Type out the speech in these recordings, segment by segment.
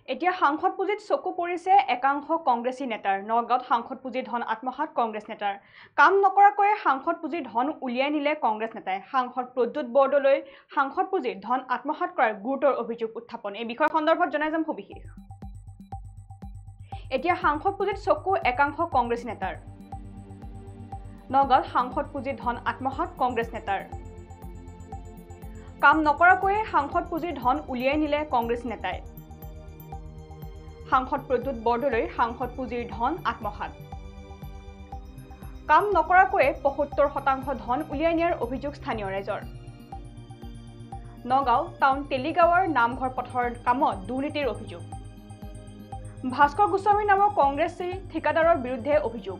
এতিয়া সাংসদ পুঁজিত চকু পৰিছে একাংশ কংগ্ৰেছী নেতাৰ নগাঁৱত সাংসদ পুঁজিৰ ধন আত্মসাৎ কংগ্ৰেছ নেতাৰ কাম নকৰাকৈ সাংসদ পুঁজিৰ ধন উলিয়াই নিলে কংগ্ৰেছ নেতাই সাংসদ প্ৰদ্যুৎ বৰদলৈ সাংসদ পুঁজিৰ ধন আত্মসাৎ কৰাৰ গুৰুতৰ অভিযোগ উত্থাপন এই বিষয় সন্দৰ্ভত জনাই যাম সবিশেষ এতিয়া সাংসদ পুঁজিত চকু একাংশ কংগ্ৰেছী নেতাৰ নগাঁৱত সাংসদ পুঁজিৰ ধন আত্মসাৎ কংগ্ৰেছ নেতাৰ কাম নকৰাকৈ সাংসদ পুঁজিৰ ধন উলিয়াই নিলে কংগ্ৰেছী নেতাই সাংসদ প্ৰদ্যুৎ বৰদলৈ সাংসদ পুঁজিৰ ধন আত্মসাৎ কাম নকৰাকৈ ৭৫% ধন উলিয়াই নিয়াৰ অভিযোগ স্থানীয় ৰাইজৰ নগাঁও টাউন তেলিগাঁৱৰ নামঘৰ পথৰ কামত দুৰ্নীতিৰ অভিযোগ ভাস্কৰ গোস্বামী নামৰ কংগ্ৰেছী ঠিকাদাৰৰ বিৰুদ্ধে অভিযোগ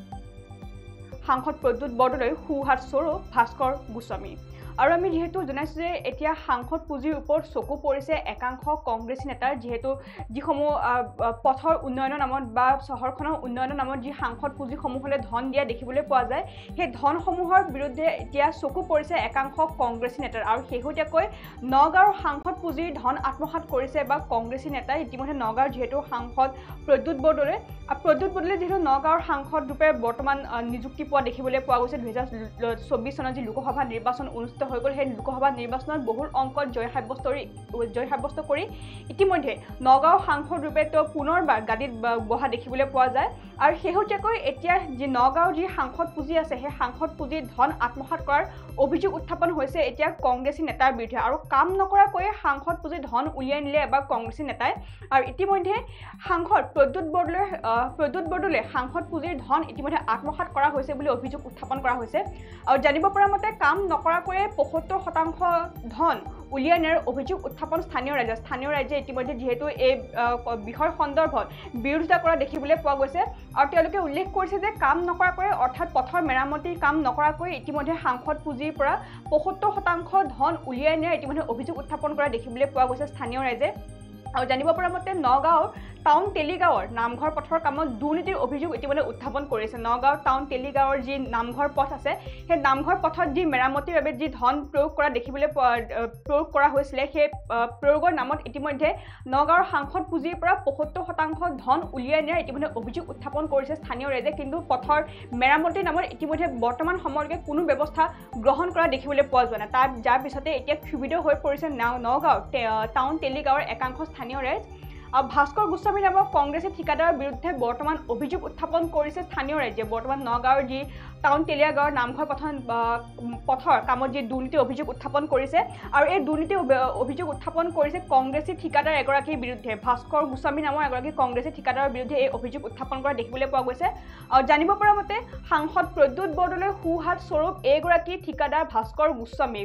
সাংসদ প্ৰদ্যুৎ বৰদলৈ সুহাত স্বৰূপ ভাস্কৰ গোস্বামী আৰু আমি যেহেতু জনাইছো যে এতিয়া সাংসদ পুঁজিৰ ওপৰত চকু পৰিছে একাংশ কংগ্ৰেছী নেতাৰ যেহেতু যিসমূহ পথৰ উন্নয়নৰ নামত বা চহৰখনৰ উন্নয়নৰ নামত যি সাংসদ পুঁজিসমূহলৈ ধন দিয়া দেখিবলৈ পোৱা যায় সেই ধনসমূহৰ বিৰুদ্ধে এতিয়া চকু পৰিছে একাংশ কংগ্ৰেছী নেতাৰ আৰু শেহতীয়াকৈ নগাঁৱৰ সাংসদ পুঁজিৰ ধন আত্মসাৎ কৰিছে বা কংগ্ৰেছী নেতাই ইতিমধ্যে নগাঁৱৰ যেহেতু সাংসদ প্ৰদ্যুৎ বৰদলৈ যিহেতু নগাঁৱৰ সাংসদ ৰূপে বৰ্তমান নিযুক্তি পোৱা দেখিবলৈ পোৱা গৈছে ২০২৪ চনত যি লোকসভা নিৰ্বাচন অনুষ্ঠিত হৈ গ'ল সেই লোকসভা নিৰ্বাচনত বহুল অংকত জয় সাব্যস্ত কৰি ইতিমধ্যে নগাঁও সাংসদ ৰূপে তেওঁ পুনৰবাৰ গাদীত বহা দেখিবলৈ পোৱা যায় আৰু শেহতীয়াকৈ এতিয়া যি নগাঁৱৰ যি সাংসদ পুঁজি আছে সেই সাংসদ পুঁজিৰ ধন আত্মসাৎ কৰাৰ অভিযোগ উত্থাপন হৈছে এতিয়া কংগ্ৰেছী নেতাৰ বিৰুদ্ধে আৰু কাম নকৰাকৈ সাংসদ পুঁজিৰ ধন উলিয়াই নিলে এবাৰ কংগ্ৰেছী নেতাই আৰু ইতিমধ্যে সাংসদ প্ৰদ্যুৎ বৰদলৈ সাংসদ পুঁজিৰ ধন ইতিমধ্যে আত্মসাৎ কৰা হৈছে বুলি অভিযোগ উত্থাপন কৰা হৈছে আৰু জানিব পৰা মতে কাম নকৰাকৈ ৭৫% ধন উলিয়াই নিয়াৰ অভিযোগ উত্থাপন স্থানীয় ৰাইজে ইতিমধ্যে যিহেতু এই বিষয় সন্দৰ্ভত বিৰোধিতা কৰা দেখিবলৈ পোৱা গৈছে আৰু তেওঁলোকে উল্লেখ কৰিছে যে কাম নকৰাকৈ অৰ্থাৎ পথৰ মেৰামতিৰ কাম নকৰাকৈ ইতিমধ্যে সাংসদ পুঁজিৰ পৰা ৭৫% ধন উলিয়াই নিয়াৰ ইতিমধ্যে অভিযোগ উত্থাপন কৰা দেখিবলৈ পোৱা গৈছে স্থানীয় ৰাইজে আৰু জানিব পৰা মতে নগাঁও টাউন তেলিগাঁৱৰ নামঘৰ পথৰ কামত দুৰ্নীতিৰ অভিযোগ ইতিমধ্যে উত্থাপন কৰিছে নগাঁও টাউন তেলিগাঁৱৰ যি নামঘৰ পথ আছে সেই নামঘৰ পথত যি মেৰামতিৰ বাবে যি ধন প্ৰয়োগ কৰা হৈছিলে সেই প্ৰয়োগৰ নামত ইতিমধ্যে নগাঁৱৰ সাংসদ পুঁজিৰ পৰা ৭৫% ধন উলিয়াই নিয়াৰ ইতিমধ্যে অভিযোগ উত্থাপন কৰিছে স্থানীয় ৰাইজে কিন্তু পথৰ মেৰামতিৰ নামত ইতিমধ্যে বৰ্তমান সময়লৈকে কোনো ব্যৱস্থা গ্ৰহণ কৰা দেখিবলৈ পোৱা যোৱা নাই যাৰ পিছতে এতিয়া ক্ষুব্ধ হৈ পৰিছে নগাঁও টাউন তেলিগাঁৱৰ একাংশ স্থানীয় ৰাইজ আৰু ভাস্কৰ গোস্বামী নামৰ কংগ্ৰেছী ঠিকাদাৰৰ বিৰুদ্ধে বৰ্তমান অভিযোগ উত্থাপন কৰিছে স্থানীয় ৰাজ্যে বৰ্তমান নগাঁৱৰ যি টাউন তেলিয়াগাঁৱৰ নামঘৰ পথৰ কামত যি দুৰ্নীতি অভিযোগ উত্থাপন কৰিছে আৰু এই দুৰ্নীতি অভিযোগ উত্থাপন কৰিছে কংগ্ৰেছী ঠিকাদাৰ এগৰাকীৰ বিৰুদ্ধে ভাস্কৰ গোস্বামী নামৰ এগৰাকী কংগ্ৰেছী ঠিকাদাৰৰ বিৰুদ্ধে এই অভিযোগ উত্থাপন কৰা দেখিবলৈ পোৱা গৈছে আৰু জানিব পৰা মতে সাংসদ প্ৰদ্যুৎ বৰদলৈ সুহাত স্বৰূপ এইগৰাকী ঠিকাদাৰ ভাস্কৰ গোস্বামী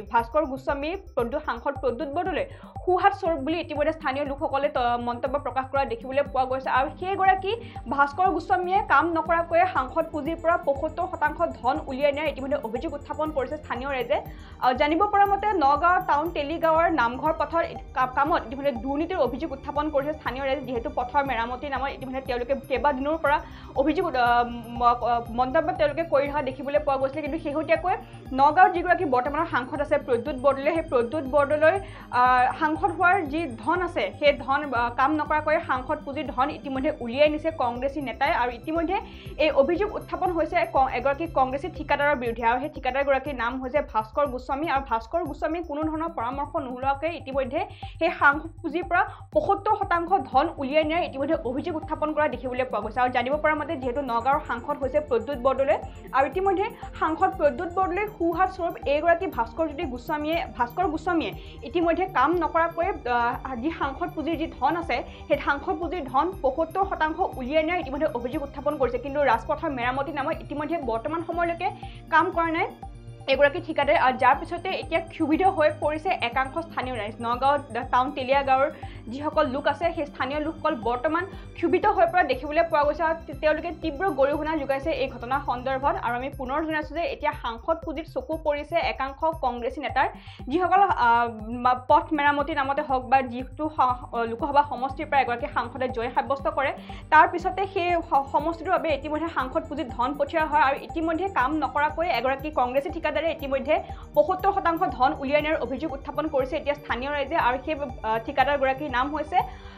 সাংসদ প্ৰদ্যুৎ বৰদলৈ সুহাত স্বৰূপ বুলি ইতিমধ্যে স্থানীয় লোকসকলে মন্তব্য প্ৰকাশ কৰা দেখিবলৈ পোৱা গৈছে আৰু সেইগৰাকী ভাস্কৰ গোস্বামীয়ে কাম নকৰাকৈ সাংসদ পুঁজিৰ পৰা ৭৫% ধন উলিয়াই নিয়াৰ ইতিমধ্যে অভিযোগ উত্থাপন কৰিছে স্থানীয় ৰাইজে আৰু জানিব পৰা মতে নগাঁও টাউন তেলিগাঁৱৰ নামঘৰ পথৰ কামত ইতিমধ্যে দুৰ্নীতিৰ অভিযোগ উত্থাপন কৰিছে স্থানীয় ৰাইজে যিহেতু পথৰ মেৰামতিৰ নামত ইতিমধ্যে তেওঁলোকে কেইবাদিনৰ পৰা অভিযোগ মন্তব্য তেওঁলোকে কৰি অহা দেখিবলৈ পোৱা গৈছিলে কিন্তু শেহতীয়াকৈ নগাঁৱৰ যিগৰাকী বৰ্তমানৰ সাংসদ আছে প্ৰদ্যুৎ বৰদলৈ সেই প্ৰদ্যুৎ বৰদলৈ সাংসদ হোৱাৰ যি ধন আছে সেই ধন কাম নকৰাকৈ সাংসদ পুঁজিৰ ধন ইতিমধ্যে উলিয়াই নিছে কংগ্ৰেছী নেতাই আৰু ইতিমধ্যে এই অভিযোগ উত্থাপন হৈছে এগৰাকী কংগ্ৰেছী ঠিকাদাৰৰ বিৰুদ্ধে আৰু সেই ঠিকাদাৰগৰাকীৰ নাম হৈছে ভাস্কৰ গোস্বামী আৰু ভাস্কৰ গোস্বামী কোনো ধৰণৰ পৰামৰ্শ নোলোৱাকৈ ইতিমধ্যে সেই সাংসদ পুঁজিৰ পৰা ৭৫% ধন উলিয়াই নিয়াৰ ইতিমধ্যে অভিযোগ উত্থাপন কৰা দেখিবলৈ পোৱা গৈছে আৰু জানিব পৰা মতে যিহেতু নগাঁৱৰ সাংসদ হৈছে প্ৰদ্যুৎ বৰদলৈ আৰু ইতিমধ্যে সাংসদ প্ৰদ্যুৎ বৰদলৈ সুহাত স্বৰূপ এইগৰাকী ভাস্কৰ গোস্বামীয়ে ইতিমধ্যে কাম নকৰাকৈ যি সাংসদ পুঁজিৰ যি ধন আছে সেই সাংসদ পুঁজিৰ ধন ৭৫% উলিয়াই নিয়াৰ ইতিমধ্যে অভিযোগ উত্থাপন কৰিছে কিন্তু ৰাজপথৰ মেৰামতিৰ নামত ইতিমধ্যে বৰ্তমান সময়লৈকে কাম কৰা নাই এগৰাকী ঠিকাদাৰ আৰু যাৰ পিছতে এতিয়া ক্ষুব্ধ হৈ পৰিছে একাংশ স্থানীয় ৰাইজ নগাঁও টাউন তেলিয়াগাঁৱৰ যিসকল লোক আছে সেই স্থানীয় লোকসকল বৰ্তমান ক্ষুব্ধ হৈ পৰা দেখিবলৈ পোৱা গৈছে আৰু তেওঁলোকে তীব্ৰ গৰিহণা যোগাইছে এই ঘটনা সন্দৰ্ভত আৰু আমি পুনৰ জনাইছোঁ যে এতিয়া সাংসদ পুঁজিত চকু পৰিছে একাংশ কংগ্ৰেছী নেতাৰ যিসকল পথ মেৰামতিৰ নামতে হওক বা যিটো লোকসভা সমষ্টিৰ পৰা এগৰাকী সাংসদে জয় সাব্যস্ত কৰে তাৰ পিছতে সেই সমষ্টিটোৰ বাবে ইতিমধ্যে সাংসদ পুঁজিত ধন পঠিওৱা হয় আৰু ইতিমধ্যে কাম নকৰাকৈ এগৰাকী কংগ্ৰেছী ঠিকাদাৰে ইতিমধ্যে ৭৫% ধন উলিয়াই নিয়াৰ অভিযোগ উত্থাপন কৰিছে এতিয়া স্থানীয় ৰাইজে আৰু সেই ঠিকাদাৰগৰাকীৰ নাম হৈছে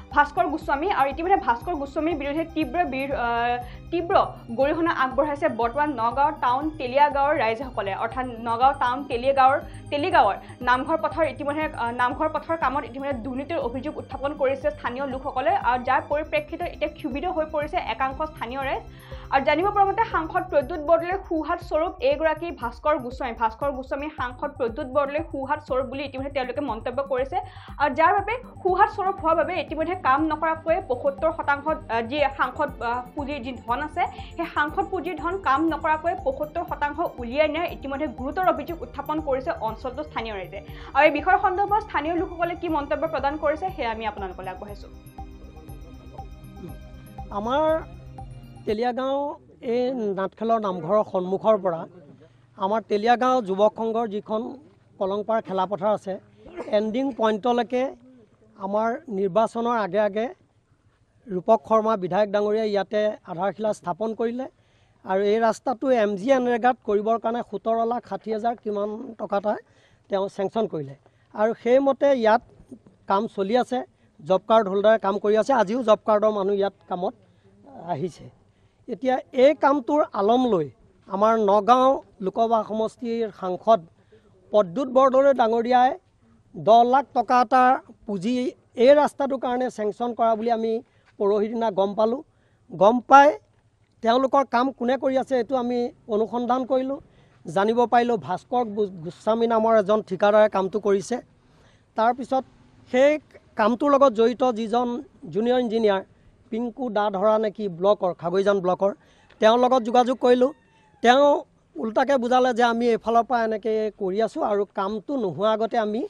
ভাস্কৰ গোস্বামী আৰু ইতিমধ্যে ভাস্কৰ গোস্বামীৰ বিৰুদ্ধে তীব্ৰ গৰিহণা আগবঢ়াইছে বৰ্তমান নগাঁও টাউন তেলিয়াগাঁৱৰ ৰাইজসকলে অৰ্থাৎ নগাঁও টাউন তেলিয়াগাঁৱৰ নামঘৰ পথৰ কামত ইতিমধ্যে দুৰ্নীতিৰ অভিযোগ উত্থাপন কৰিছে স্থানীয় লোকসকলে আৰু যাৰ পৰিপ্ৰেক্ষিতত এতিয়া ক্ষুব্ধ হৈ পৰিছে একাংশ স্থানীয় ৰাইজ আৰু জানিব পৰা মতে সাংসদ প্ৰদ্যুৎ বৰদলৈৰ সুহাত স্বৰূপ এইগৰাকী ভাস্কৰ গোস্বামী সাংসদ প্ৰদ্যুৎ বৰদলৈৰ সুহাত স্বৰূপ বুলি ইতিমধ্যে তেওঁলোকে মন্তব্য কৰিছে আৰু যাৰ বাবে সুহাত স্বৰূপ হোৱাৰ বাবে ইতিমধ্যে কাম নকৰাকৈ ৭৫% যি সাংসদ পুঁজিৰ যি ধন আছে সেই সাংসদ পুঁজিৰ ধন কাম নকৰাকৈ ৭৫% উলিয়াই নিয়াৰ ইতিমধ্যে গুৰুতৰ অভিযোগ উত্থাপন কৰিছে অঞ্চলটোৰ স্থানীয় ৰাইজে আৰু এই বিষয়ৰ সন্দৰ্ভত স্থানীয় লোকসকলে কি মন্তব্য প্ৰদান কৰিছে সেয়া আমি আপোনালোকলৈ আগবঢ়াইছোঁ আমাৰ তেলিয়াগাঁও এই নাটখেলৰ নামঘৰৰ সন্মুখৰ পৰা আমাৰ তেলিয়াগাঁও যুৱক সংঘৰ যিখন কলংপাৰ খেলাপথাৰ আছে এণ্ডিং পইণ্টলৈকে আমাৰ নিৰ্বাচনৰ আগে ৰূপক শৰ্মা বিধায়ক ডাঙৰীয়াই ইয়াতে আধাৰশিলা স্থাপন কৰিলে আৰু এই ৰাস্তাটো MG এনৰেগাত কৰিবৰ কাৰণে ১৭,৬০,০০০ কিমান টকা এটা তেওঁ চেংচন কৰিলে আৰু সেইমতে ইয়াত কাম চলি আছে জব কাৰ্ড হোল্ডাৰে কাম কৰি আছে আজিও জব কাৰ্ডৰ মানুহ ইয়াত কামত আহিছে এতিয়া এই কামটোৰ আলম লৈ আমাৰ নগাঁও লোকসভা সমষ্টিৰ সাংসদ প্ৰদ্যুৎ বৰদলৈ ডাঙৰীয়াই 10 লাখ টকা এটা পুঁজি এই ৰাস্তাটোৰ কাৰণে চেংচন কৰা বুলি আমি পৰহি দিনা গম পাই তেওঁলোকৰ কাম কোনে কৰি আছে এইটো আমি অনুসন্ধান কৰিলোঁ জানিব পাৰিলোঁ ভাস্কৰ গোস্বামী নামৰ এজন ঠিকাদাৰে কামটো কৰিছে তাৰপিছত সেই কামটোৰ লগত জড়িত যিজন জুনিয়ৰ ইঞ্জিনিয়াৰ পিংকু দা ধৰা নেকি ব্লকৰ খাগৈজান ব্লকৰ তেওঁৰ লগত যোগাযোগ কৰিলোঁ তেওঁ উল্টাকৈ বুজালে যে আমি এইফালৰ পৰা এনেকৈ কৰি আছোঁ আৰু কামটো নোহোৱাৰ আগতে আমি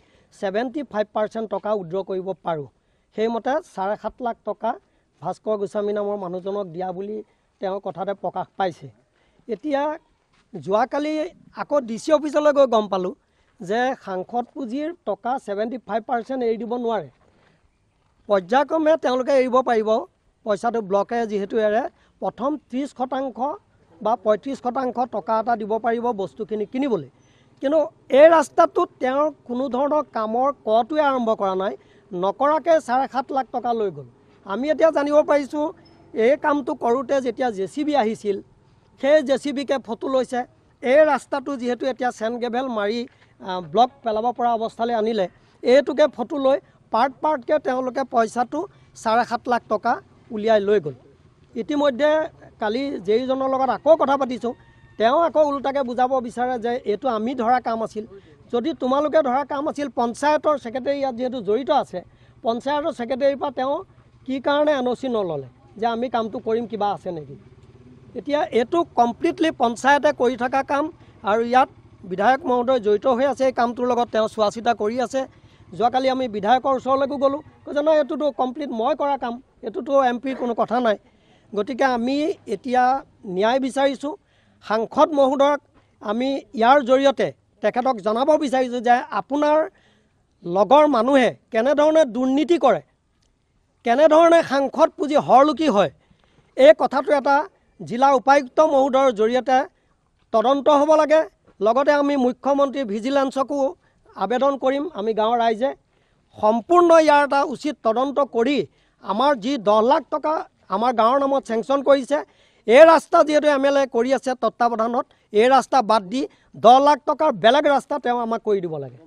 75% টকা উইড্ৰ কৰিব পাৰোঁ সেইমতে 7.5 লাখ টকা ভাস্কৰ গোস্বামী নামৰ মানুহজনক দিয়া বুলি তেওঁ কথাতে প্ৰকাশ পাইছে এতিয়া যোৱাকালি আকৌ DC অফিচলৈ গৈ গম পালোঁ যে সাংসদ পুঁজিৰ টকা 75% এৰি দিব নোৱাৰে পৰ্যায়ক্ৰমে তেওঁলোকে এৰিব পাৰিব পইচাটো ব্লকে যিহেতু এৰে প্ৰথম 30% বা 35% টকা এটা দিব পাৰিব বস্তুখিনি কিনিবলৈ কিন্তু এই ৰাস্তাটোত তেওঁৰ কোনো ধৰণৰ কামৰ কটোৱে আৰম্ভ কৰা নাই নকৰাকৈ 7.5 লাখ টকা লৈ গ'ল আমি এতিয়া জানিব পাৰিছোঁ এই কামটো কৰোঁতে যেতিয়া JCB আহিছিল সেই JCBকে ফটো লৈছে এই ৰাস্তাটো যিহেতু এতিয়া চেণ্ড গ্ৰেভেল মাৰি ব্লক পেলাব পৰা অৱস্থালৈ আনিলে এইটোকে ফটো লৈ পাৰ্টকৈ তেওঁলোকে পইচাটো 7.5 লাখ টকা উলিয়াই লৈ গ'ল ইতিমধ্যে কালি যেইজনৰ লগত আকৌ কথা পাতিছোঁ তেওঁ আকৌ উল্টাকৈ বুজাব বিচাৰে যে এইটো আমি ধৰা কাম আছিল যদি তোমালোকে ধৰা কাম আছিল পঞ্চায়তৰ ছেক্ৰেটাৰী ইয়াত যিহেতু জড়িত আছে পঞ্চায়তৰ ছেক্ৰেটাৰীৰ পৰা তেওঁ কি কাৰণে NOC নল'লে যে আমি কামটো কৰিম কিবা আছে নেকি এতিয়া এইটো কমপ্লিটলি পঞ্চায়তে কৰি থকা কাম আৰু ইয়াত বিধায়ক মহোদয় জড়িত হৈ আছে এই কামটোৰ লগত তেওঁ চোৱা চিতা কৰি আছে যোৱাকালি আমি বিধায়কৰ ওচৰলৈকো গ'লোঁ কৈছে নহয় এইটোতো কমপ্লিট মই কৰা কাম এইটোতো MPৰ কোনো কথা নাই গতিকে আমি এতিয়া ন্যায় বিচাৰিছোঁ সাংসদ মহোদয়ক আমি ইয়াৰ জৰিয়তে তেখেতক জনাব বিচাৰিছোঁ যে আপোনাৰ লগৰ মানুহে কেনেধৰণে দুৰ্নীতি কৰে কেনেধৰণে সাংসদ পুঁজি হৰলুকি হয় এই কথাটো এটা জিলা উপায়ুক্ত মহোদয়ৰ জৰিয়তে তদন্ত হ'ব লাগে লগতে আমি মুখ্যমন্ত্ৰী ভিজিলেন্সকো আবেদন কৰিম আমি গাঁৱৰ ৰাইজে সম্পূৰ্ণ ইয়াৰ এটা উচিত তদন্ত কৰি আমাৰ যি 10 লাখ টকা আমাৰ গাঁৱৰ নামত চেংচন কৰিছে এই ৰাস্তা যিহেতু MLA কৰি আছে তত্ত্বাৱধানত এই ৰাস্তা বাদ দি 10 লাখ টকাৰ বেলেগ ৰাস্তা তেওঁ আমাক কৰি দিব লাগে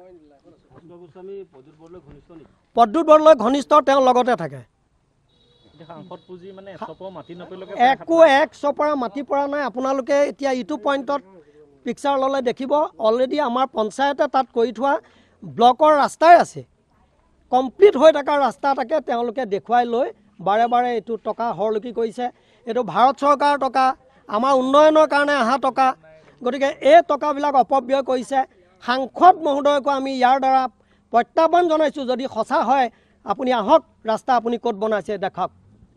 প্ৰদ্যুৎ বৰদলৈ ঘনিষ্ঠ তেওঁ লগতে থাকে একো এক চপৰা মাটি পৰা নাই আপোনালোকে এতিয়া ইটো পইণ্টত পিকচাৰ ল'লে দেখিব অলৰেডি আমাৰ পঞ্চায়তে তাত কৰি থোৱা ব্লকৰ ৰাস্তাই আছে কমপ্লিট হৈ থকা ৰাস্তা এটাকে তেওঁলোকে দেখুৱাই লৈ বাৰে এইটো টকা হৰলুকি কৰিছে এইটো ভাৰত চৰকাৰৰ টকা আমাৰ উন্নয়নৰ কাৰণে অহা টকা গতিকে এই টকাবিলাক অপব্যয় কৰিছে সাংসদ মহোদয়কো আমি ইয়াৰ দ্বাৰা প্ৰত্যাহ্বান জনাইছোঁ যদি সঁচা হয় আপুনি আহক ৰাস্তা আপুনি ক'ত বনাইছে দেখাওক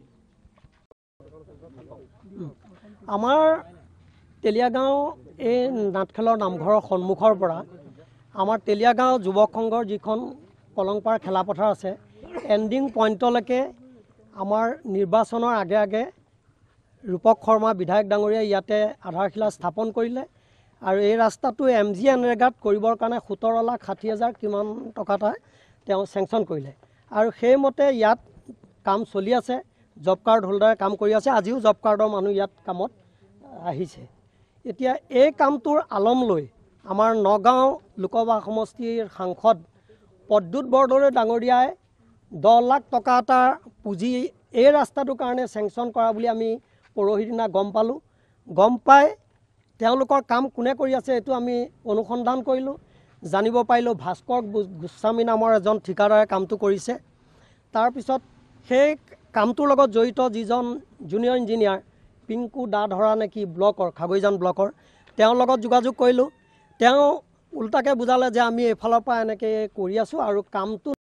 আমাৰ তেলিয়াগাঁও এই নাটখেলৰ নামঘৰৰ সন্মুখৰ পৰা আমাৰ তেলিয়াগাঁও যুৱক সংঘৰ যিখন কলংপাৰ খেলাপথাৰ আছে এণ্ডিং পইণ্টলৈকে আমাৰ নিৰ্বাচনৰ আগে ৰূপক শৰ্মা বিধায়ক ডাঙৰীয়াই ইয়াতে আধাৰশিলা স্থাপন কৰিলে আৰু এই ৰাস্তাটো MG এনৰেগাত কৰিবৰ কাৰণে 17,60,000 কিমান টকা এটা তেওঁ চেংচন কৰিলে আৰু সেইমতে ইয়াত কাম চলি আছে, জব কাৰ্ড হোল্ডাৰে কাম কৰি আছে। আজিও জব কাৰ্ডৰ মানুহ ইয়াত কামত আহিছে। এতিয়া এই কামটোৰ আলম লৈ আমাৰ নগাঁও লোকসভা সমষ্টিৰ সাংসদ প্ৰদ্যুৎ বৰদলৈ ডাঙৰীয়াই 10 লাখ টকা এটা পুঁজি এই ৰাস্তাটোৰ কাৰণে চেংচন কৰা বুলি আমি পৰহি দিনা গম পালোঁ। গম পাই তেওঁলোকৰ কাম কোনে কৰি আছে এইটো আমি অনুসন্ধান কৰিলোঁ, জানিব পাৰিলোঁ ভাস্কৰ গোস্বামী নামৰ এজন ঠিকাদাৰে কামটো কৰিছে। তাৰপিছত সেই কামটোৰ লগত জড়িত যিজন জুনিয়ৰ ইঞ্জিনিয়াৰ পিংকু দাধৰা নেকি ব্লকৰ খাগৈজান ব্লকৰ, তেওঁৰ লগত যোগাযোগ কৰিলোঁ। তেওঁ উল্টাকৈ বুজালে যে আমি এইফালৰ পৰা এনেকৈ কৰি আছোঁ আৰু কামটো